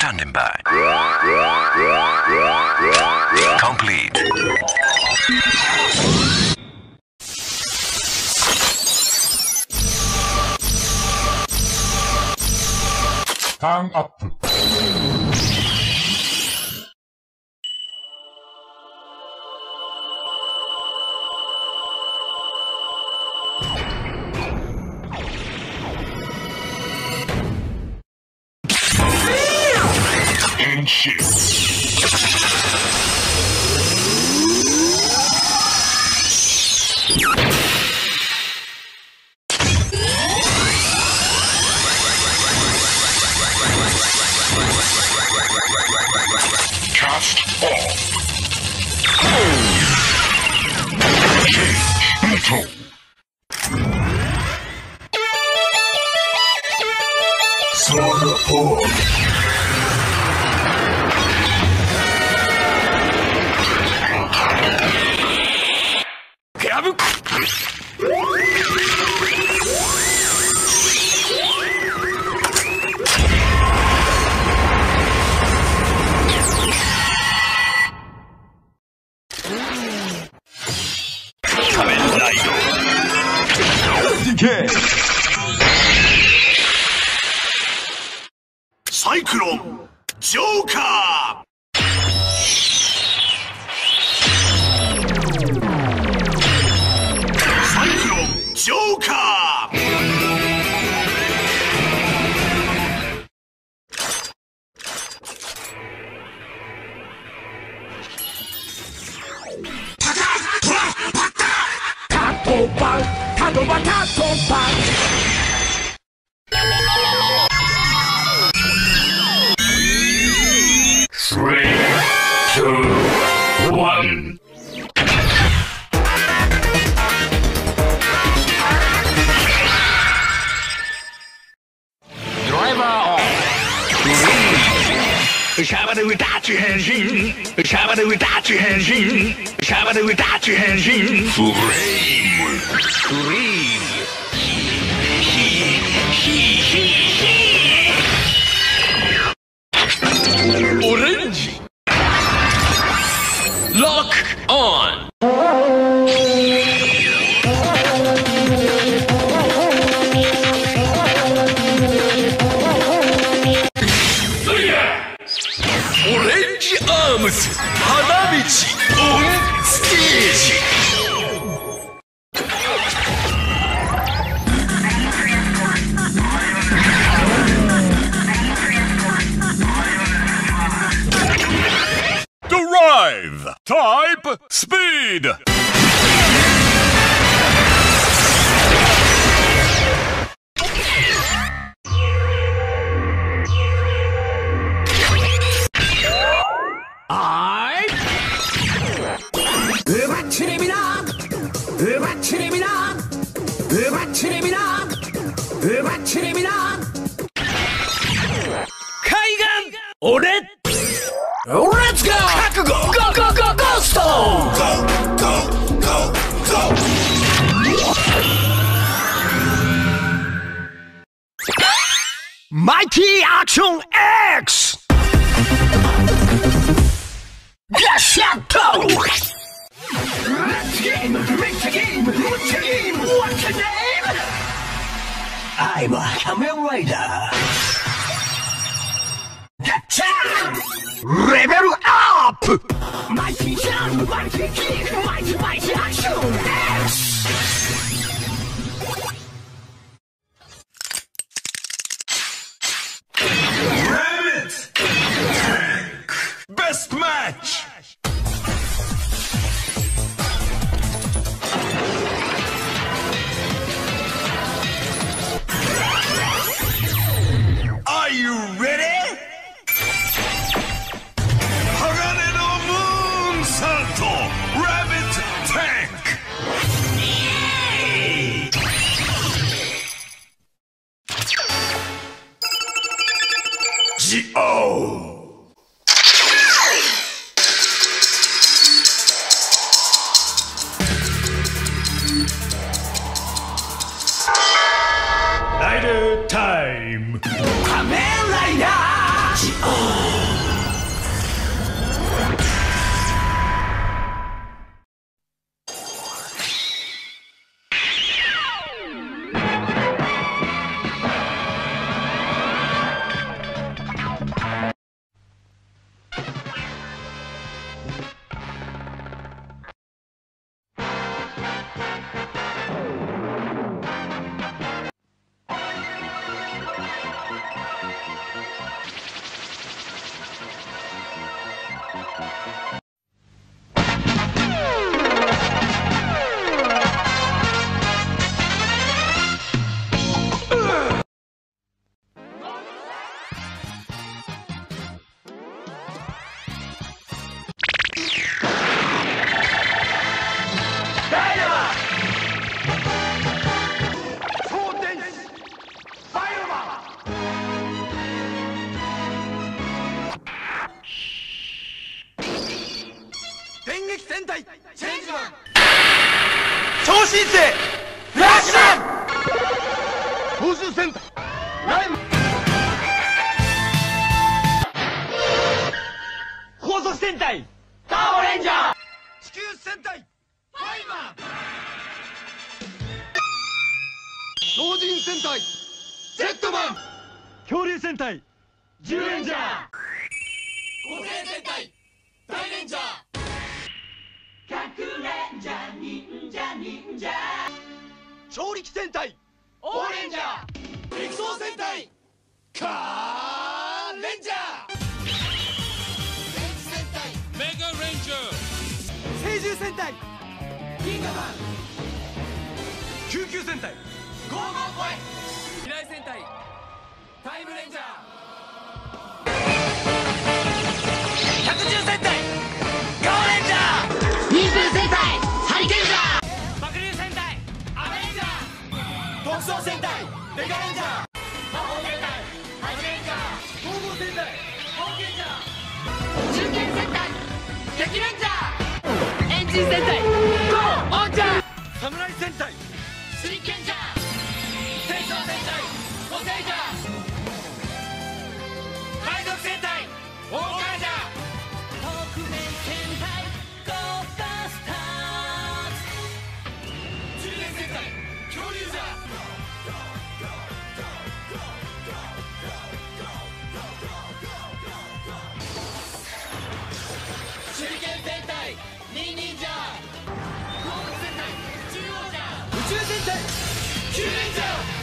Standing by. Complete. Turn up. And shift. Cast off. Change battle. Sword forward. Decay. Cyclone Joker. Cyclone Joker. Three, two, one. Driver on. Shabba we touch your hands in. Shabba we touch your hands in. Shabba we touch your hands in. Flame. Flame. Orange. Lock on. Orange arms. Hanamichi on stage. Drive! Type speed! Let's go! Go, go, go, go, go, Stone! Go, go, go, go! Mighty Action X! Gashato! Let's game! Make the game! What's the game? What's the name? I'm a Kamen Rider! Level up! Mighty jump, mighty kick, mighty action! X! Rabbit! Tank! Best match! Are you ready? Rabbit Tank! G.O. Rider time! Kamen Rider! 戦隊チェンジマン超新星フラッシュマン操縦戦隊ライム高速戦隊ターボレンジャー地球戦隊ファイマン超人戦隊ジェットマン恐竜戦隊ジュレンジャー個性戦隊大レンジャーかくれんじゃ忍者調力戦隊オーレンジャー陸送戦隊カーレンジャー電気戦隊メガレンジャー聖獣戦隊ギガマン救急戦隊ゴーゴーボイ未来戦隊タイムレンジャー百獣戦隊ガーレンジャー人数戦隊ハリケンジャー爆竜戦隊アベンジャー特捜戦隊メガレンジャー魔法戦隊ハイレンジャー統合戦隊冒険ジャー中堅戦隊激レンジャーエンジン戦隊ゴーオンジャー侍戦隊真剣ジャー戦争戦隊個性ジャー海賊戦隊オーカージャー特命戦隊ゴーバスターズ10年戦隊恐竜ジャー手裏剣戦隊ニンニンジャー鉱物戦隊中央ジャー宇宙戦隊キューレンジャー